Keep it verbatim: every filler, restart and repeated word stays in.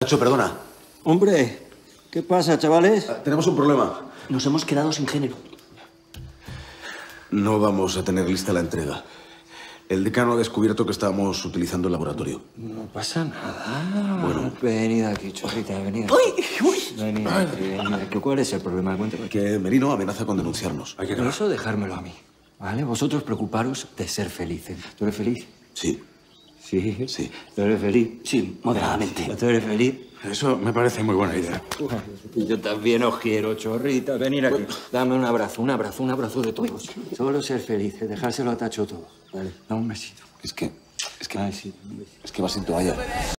Nacho, perdona. Hombre, ¿qué pasa, chavales? Ah, tenemos un problema. Nos hemos quedado sin género. No vamos a tener lista la entrega. El decano ha descubierto que estábamos utilizando el laboratorio. No pasa nada. Bueno. Venid aquí, chorrita, venid. ¡Uy! ¡Uy! Venid aquí, venid aquí. ¿Cuál es el problema? Cuéntame. Que Merino amenaza con denunciarnos. Hay que eso dejármelo a mí, ¿vale? Vosotros preocuparos de ser felices. ¿Tú eres feliz? Sí. Sí. Sí. ¿Tú eres feliz? Sí, moderadamente. ¿Tú eres feliz? Eso me parece muy buena idea. Y yo también os quiero, chorrita. Venir aquí. Dame un abrazo, un abrazo, un abrazo de todos. Solo ser felices, dejárselo a Tacho todo. Vale, dame un besito. Es que... Es que... Ay, sí, un besito. Es que va sin toalla.